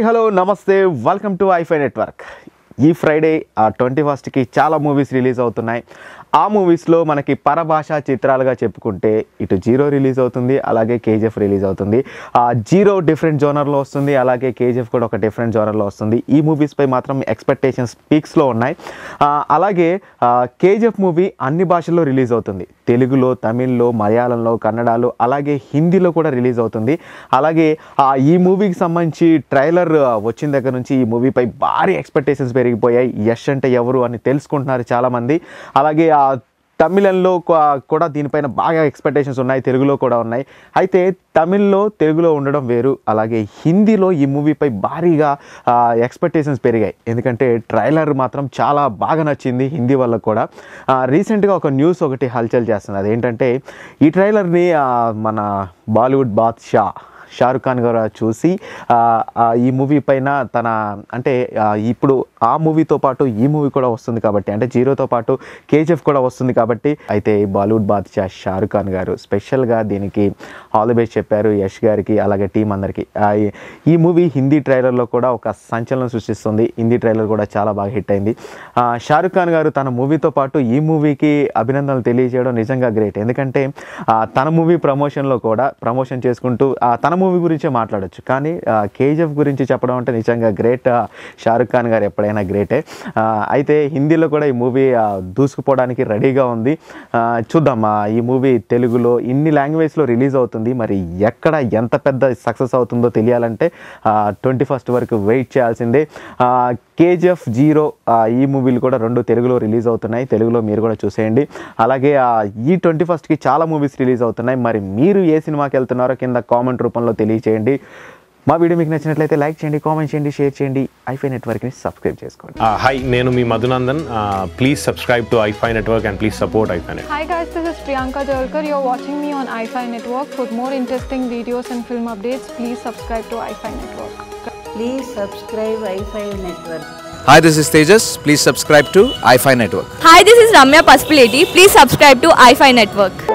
Hi hello నమస్తే welcome to iFy network. ఈ Friday 21కి చాలా మూవీస్ రిలీజ్ అవుతున్నాయి. ఆ మూవీస్లో మనకి పరభాషా చిత్రాలుగా చెప్పుకుంటే ఇటు జీరో రిలీజ్ అవుతుంది, అలాగే కేజీఎఫ్ రిలీజ్ అవుతుంది. జీరో డిఫరెంట్ జోనర్లో వస్తుంది, అలాగే కేజీఎఫ్ కూడా ఒక డిఫరెంట్ జోనర్లో వస్తుంది. ఈ మూవీస్పై మాత్రం ఎక్స్పెక్టేషన్స్ పీక్స్లో ఉన్నాయి. అలాగే కేజీఎఫ్ మూవీ అన్ని భాషల్లో రిలీజ్ అవుతుంది. తెలుగులో, తమిళ్లో, మలయాళంలో, కన్నడలో, అలాగే హిందీలో కూడా రిలీజ్ అవుతుంది. అలాగే ఈ మూవీకి సంబంధించి ట్రైలర్ వచ్చిన దగ్గర నుంచి ఈ మూవీపై భారీ ఎక్స్పెక్టేషన్స్ పెరిగిపోయాయి. యష్ అంటే ఎవరు అని తెలుసుకుంటున్నారు చాలామంది. అలాగే తమిళంలో కూడా దీనిపైన బాగా ఎక్స్పెక్టేషన్స్ ఉన్నాయి, తెలుగులో కూడా ఉన్నాయి. అయితే తమిళ్లో, తెలుగులో ఉండడం వేరు. అలాగే హిందీలో ఈ మూవీపై భారీగా ఎక్స్పెక్టేషన్స్ పెరిగాయి. ఎందుకంటే ట్రైలర్ మాత్రం చాలా బాగా నచ్చింది హిందీ వాళ్ళకు కూడా. రీసెంట్గా ఒక న్యూస్ ఒకటి హల్చల్ చేస్తుంది. అదేంటంటే ఈ ట్రైలర్ని మన బాలీవుడ్ బాద్షా షారుఖ్ ఖాన్ గారు చూసి ఈ మూవీ పైన తన అంటే ఇప్పుడు ఆ మూవీతో పాటు ఈ మూవీ కూడా వస్తుంది కాబట్టి, అంటే జీరోతో పాటు కేజీఎఫ్ కూడా వస్తుంది కాబట్టి, అయితే బాలీవుడ్ బాద్షా షారుఖ్ ఖాన్ గారు స్పెషల్గా దీనికి ఆల్ ది బెస్ట్ చెప్పారు యష్ గారికి, అలాగే టీం అందరికీ. ఈ మూవీ హిందీ ట్రైలర్లో కూడా ఒక సంచలనం సృష్టిస్తుంది. హిందీ ట్రైలర్ కూడా చాలా బాగా హిట్ అయింది. షారుఖ్ ఖాన్ గారు తన మూవీతో పాటు ఈ మూవీకి అభినందనలు తెలియజేయడం నిజంగా గ్రేట్. ఎందుకంటే తన మూవీ ప్రమోషన్లో కూడా ప్రమోషన్ చేసుకుంటూ తన మూవీ గురించే మాట్లాడచ్చు, కానీ కేజీఎఫ్ గురించి చెప్పడం అంటే నిజంగా గ్రేట్. షారుఖ్ ఖాన్ గారు ఎప్పుడైనా గ్రేటే. అయితే హిందీలో కూడా ఈ మూవీ దూసుకుపోవడానికి రెడీగా ఉంది. చూద్దాం ఈ మూవీ తెలుగులో ఇన్ని లాంగ్వేజ్లో రిలీజ్ అవుతుంది. మరి ఎక్కడ ఎంత పెద్ద సక్సెస్ అవుతుందో తెలియాలంటే 21st వరకు వెయిట్ చేయాల్సిందే. కేజీఎఫ్, జీరో ఈ మూవీలు కూడా 2 తెలుగులో రిలీజ్ అవుతున్నాయి. తెలుగులో మీరు కూడా చూసేయండి. అలాగే ఈ 21కి చాలా మూవీస్ రిలీజ్ అవుతున్నాయి. మరి మీరు ఏ సినిమాకి వెళ్తున్నారో కింద కామెంట్ రూపంలో తెలియచేయండి. మా వీడియో మీకు నచ్చినట్లయితే లైక్ చేయండి, కామెంట్ చేయండి, షేర్ చేయండి. ఐఫై నెట్వర్క్ని సబ్స్క్రైబ్ చేసుకోండి. హాయ్, నేను మీ Madhunandan. Please subscribe to iFy network and please support iFy network. Hi guys, this is Priyanka Jalkar. You're watching me on iFi Network. For more interesting videos and film updates, please subscribe to iFi Network. Please subscribe iFi Network. Hi, this is Tejas. Please subscribe to iFi Network. Hi, this is Ramya Paspaleti. Please subscribe to iFi Network.